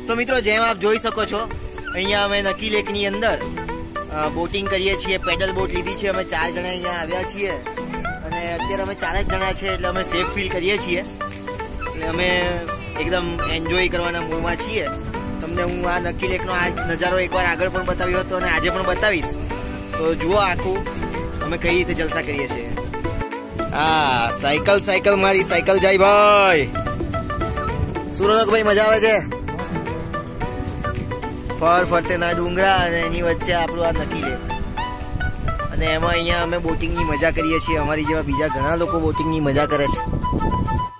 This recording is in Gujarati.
તો મિત્રો જેમ આપ જોઈ શકો છો અહીંયા અમે નકી લેકની અંદર બોટિંગ કરીએ છીએ। પેડલ બોટ લીધી છે અમે 4 જણા અહીંયા આવ્યા છીએ અને અત્યારે અમે 4 જ જણા છે એટલે અમે સેફ ફીલ કરીએ છીએ એટલે અમે એકદમ એન્જોય કરવાના મૂડમાં છીએ। તમને હું આ નકી લેકનો આ નજારો એકવાર આગળ પણ બતાવ્યો હતો અને આજે પણ બતાવીશ, તો જુઓ આખું અમે કઈ રીતે જલસા કરીએ છીએ। આ સાયકલ મારી સાયકલ જાય ભાઈ। સુરત ભાઈ મજા આવે છે? ફરતેના ડુંગરા અને એની વચ્ચે આપણું આ નકી લેક અને એમાં અહીંયા અમે બોટિંગની મજા કરીએ છીએ। અમારી જેવા બીજા ઘણા લોકો બોટિંગની મજા કરે છે।